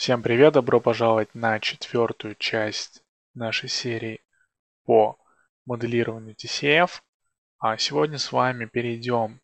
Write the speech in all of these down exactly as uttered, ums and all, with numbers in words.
Всем привет, добро пожаловать на четвертую часть нашей серии по моделированию ти си эф. А сегодня с вами перейдем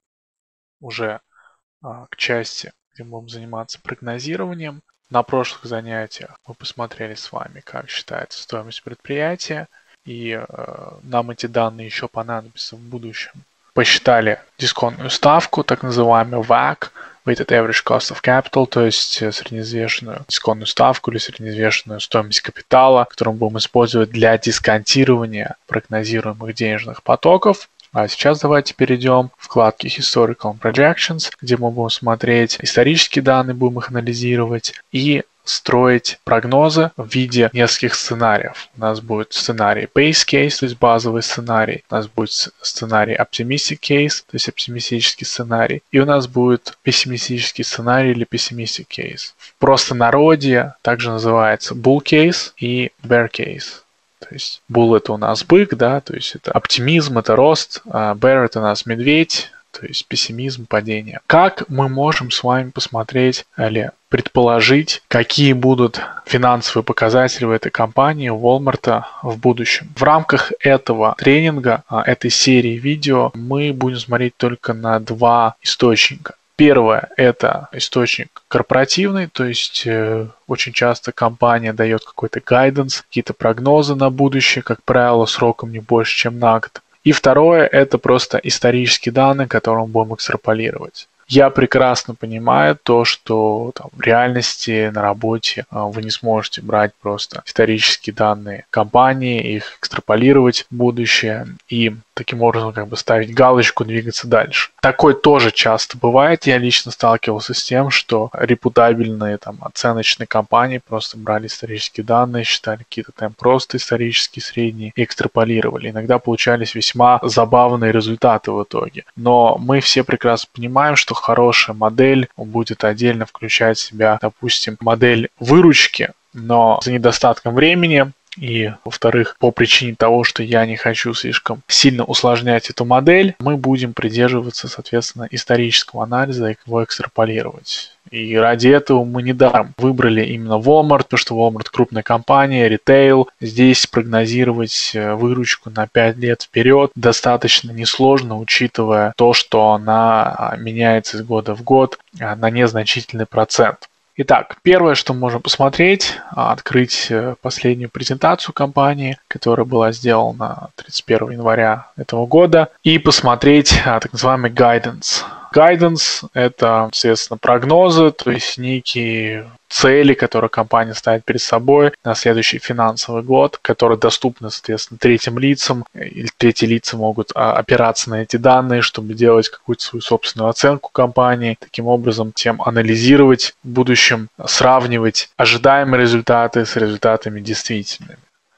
уже а, к части, где мы будем заниматься прогнозированием. На прошлых занятиях мы посмотрели с вами, как считается стоимость предприятия, и э, нам эти данные еще понадобятся в будущем. Посчитали дисконтную ставку, так называемую ви эй си, Weighted Average Cost of Capital, то есть среднеизвешенную дисконтную ставку или среднеизвешенную стоимость капитала, которую мы будем использовать для дисконтирования прогнозируемых денежных потоков. А сейчас давайте перейдем в вкладки Historical Projections, где мы будем смотреть исторические данные, будем их анализировать и строить прогнозы в виде нескольких сценариев. У нас будет сценарий base case, то есть базовый сценарий. У нас будет сценарий optimistic case, то есть оптимистический сценарий. И у нас будет пессимистический сценарий или pessimistic case. В простонародье также называется bull case и bear case. То есть bull это у нас бык, да, то есть это оптимизм, это рост, а bear это у нас медведь, то есть пессимизм, падение. Как мы можем с вами посмотреть или предположить, какие будут финансовые показатели в этой компании, у Walmart в будущем? В рамках этого тренинга, этой серии видео, мы будем смотреть только на два источника. Первое – это источник корпоративный, то есть э, очень часто компания дает какой-то гайденс, какие-то прогнозы на будущее, как правило, сроком не больше, чем на год. И второе – это просто исторические данные, которые мы будем экстраполировать. Я прекрасно понимаю то, что там, в реальности на работе а, вы не сможете брать просто исторические данные компании, их экстраполировать в будущее и таким образом как бы ставить галочку, двигаться дальше. Такое тоже часто бывает. Я лично сталкивался с тем, что репутабельные там, оценочные компании просто брали исторические данные, считали какие-то там просто исторические средние и экстраполировали. Иногда получались весьма забавные результаты в итоге. Но мы все прекрасно понимаем, что хорошая модель будет отдельно включать в себя, допустим, модель выручки, но за недостатком времени и, во-вторых, по причине того, что я не хочу слишком сильно усложнять эту модель, мы будем придерживаться, соответственно, исторического анализа и его экстраполировать. И ради этого мы недаром выбрали именно Walmart, потому что Walmart крупная компания, ритейл. Здесь прогнозировать выручку на пять лет вперед достаточно несложно, учитывая то, что она меняется из года в год на незначительный процент. Итак, первое, что мы можем посмотреть, открыть последнюю презентацию компании, которая была сделана тридцать первого января этого года, и посмотреть так называемый guidance. Guidance – это, соответственно, прогнозы, то есть некие цели, которые компания ставит перед собой на следующий финансовый год, которые доступны, соответственно, третьим лицам, или третьи лица могут опираться на эти данные, чтобы делать какую-то свою собственную оценку компании, таким образом тем анализировать в будущем, сравнивать ожидаемые результаты с результатами действительными.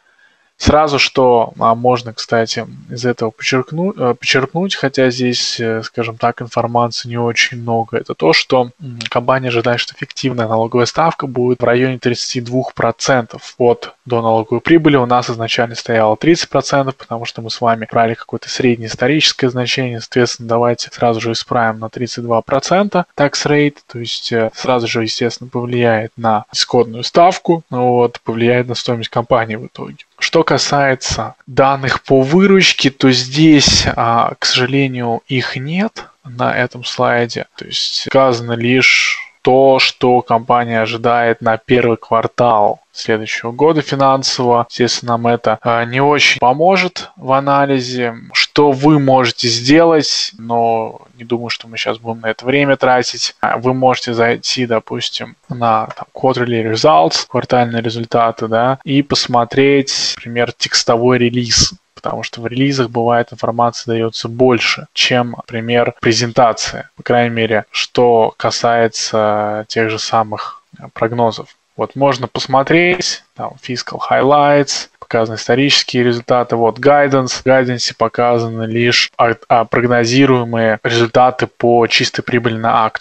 Сразу, что а, можно, кстати, из этого подчеркнуть, подчеркнуть, хотя здесь, скажем так, информации не очень много, это то, что компания ожидает, что эффективная налоговая ставка будет в районе тридцать два процента от доналоговой прибыли. У нас изначально стояло тридцать процентов, потому что мы с вами брали какое-то среднеисторическое значение. Соответственно, давайте сразу же исправим на тридцать два процента tax rate, то есть сразу же, естественно, повлияет на исходную ставку, вот, повлияет на стоимость компании в итоге. Что касается данных по выручке, то здесь, к сожалению, их нет на этом слайде. То есть сказано лишь то, что компания ожидает на первый квартал следующего года финансового. Естественно, нам это не очень поможет в анализе. Что вы можете сделать, но не думаю, что мы сейчас будем на это время тратить. Вы можете зайти, допустим, на там, quarterly results, квартальные результаты, да, и посмотреть, например, текстовой релиз. Потому что в релизах бывает информация дается больше, чем, например, презентация. По крайней мере, что касается тех же самых прогнозов. Вот можно посмотреть, там, fiscal highlights, показаны исторические результаты, вот guidance. В guidance показаны лишь прогнозируемые результаты по чистой прибыли на акцию. То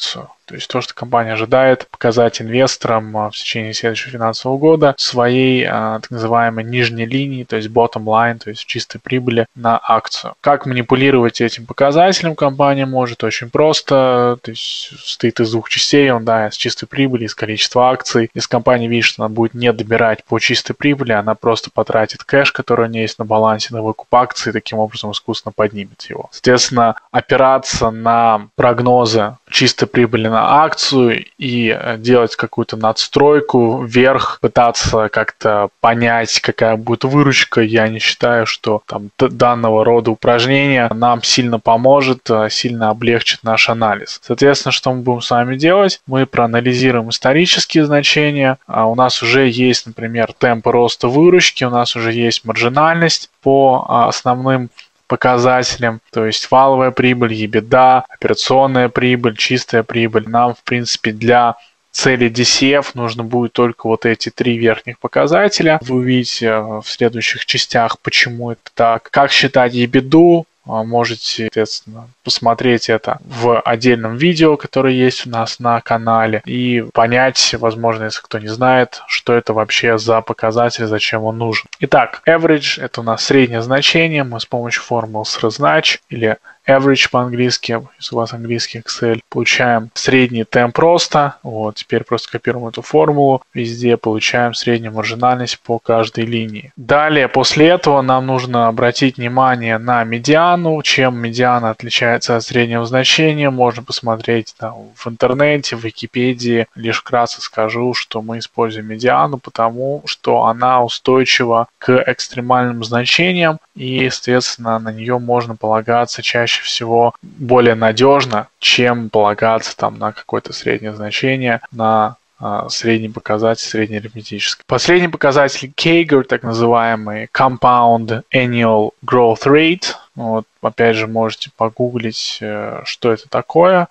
То есть то, что компания ожидает показать инвесторам в течение следующего финансового года своей так называемой нижней линии, то есть bottom line, то есть чистой прибыли на акцию. Как манипулировать этим показателем компания может? Очень просто. То есть состоит из двух частей. Он, да, из чистой прибыли, из количества акций. Если компания видит, что она будет не добирать по чистой прибыли, она просто потратит кэш, который у нее есть на балансе, на выкуп акций, и таким образом искусственно поднимет его. Соответственно, опираться на прогнозы чистой прибыли на акцию и делать какую-то надстройку вверх, пытаться как-то понять, какая будет выручка, я не считаю, что там данного рода упражнение нам сильно поможет, сильно облегчит наш анализ. Соответственно, что мы будем с вами делать? Мы проанализируем исторические значения. У нас уже есть, например, темпы роста выручки, у нас уже есть маржинальность по основным показателям, то есть валовая прибыль, EBITDA, операционная прибыль, чистая прибыль. Нам, в принципе, для цели ди си эф нужно будет только вот эти три верхних показателя. Вы увидите в следующих частях, почему это так. Как считать EBITDA, можете, соответственно, посмотреть это в отдельном видео, которое есть у нас на канале, и понять, возможно, если кто не знает, что это вообще за показатель, зачем он нужен. Итак, average – это у нас среднее значение. Мы с помощью формулы сразнач или average по-английски, если у вас английский Excel, получаем средний темп роста. Вот, теперь просто копируем эту формулу. Везде получаем среднюю маржинальность по каждой линии. Далее, после этого нам нужно обратить внимание на медиану. Чем медиана отличается от среднего значения, можно посмотреть там, в интернете, в Википедии. Лишь вкратце скажу, что мы используем медиану, потому что она устойчива к экстремальным значениям, и, соответственно, на нее можно полагаться чаще всего более надежно, чем полагаться там на какое-то среднее значение, на а, средний показатель, среднеарифметический. Последний показатель кей джи ар, так называемый Compound Annual Growth Rate. Вот, опять же, можете погуглить, что это такое.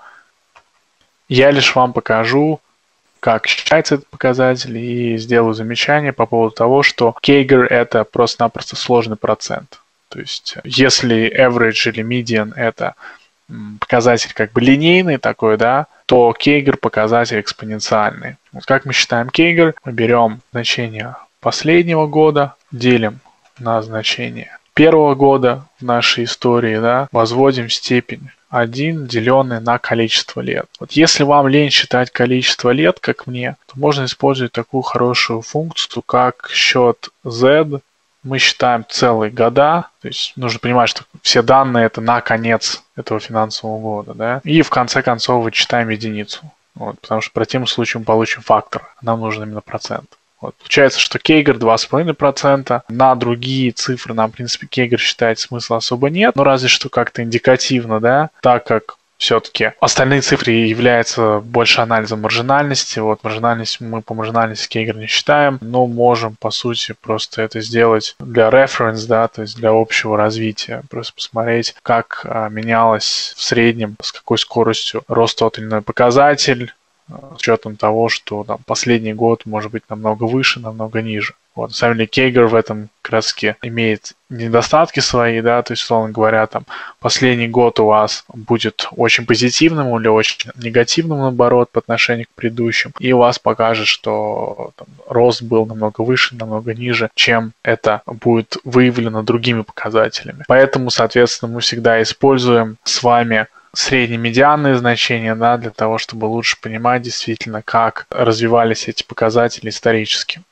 Я лишь вам покажу, как считается этот показатель, и сделаю замечание по поводу того, что кей джи ар это просто-напросто сложный процент. То есть, если average или median это показатель как бы линейный такой, да, то кей джи ар показатель экспоненциальный. Вот как мы считаем кей джи ар? Мы берем значение последнего года, делим на значение первого года в нашей истории, да, возводим степень один, деленный на количество лет. Вот если вам лень считать количество лет, как мне, то можно использовать такую хорошую функцию, как счет Z. Мы считаем целые года, то есть нужно понимать, что все данные это на конец этого финансового года, да, и в конце концов вычитаем единицу, вот, потому что в противном случае мы получим фактор, нам нужен именно процент. Вот. Получается, что кей джи ар два с половиной процента, на другие цифры нам, в принципе, кей джи ар считать смысла особо нет, но разве что как-то индикативно, да, так как все-таки остальные цифры являются больше анализом маржинальности. Вот маржинальность мы по маржинальности кей джи ар не считаем, но можем, по сути, просто это сделать для reference, да, то есть для общего развития. Просто посмотреть, как а, менялось в среднем, с какой скоростью рост тот или иной показатель, с учетом того, что там, последний год может быть намного выше, намного ниже. Вот, на самом деле кей джи ар в этом как раз таки имеет недостатки свои, да, то есть, условно говоря, там, последний год у вас будет очень позитивным или очень негативным, наоборот, по отношению к предыдущим, и у вас покажет, что там, рост был намного выше, намного ниже, чем это будет выявлено другими показателями. Поэтому, соответственно, мы всегда используем с вами среднемедианные значения, да, для того, чтобы лучше понимать действительно, как развивались эти показатели исторически.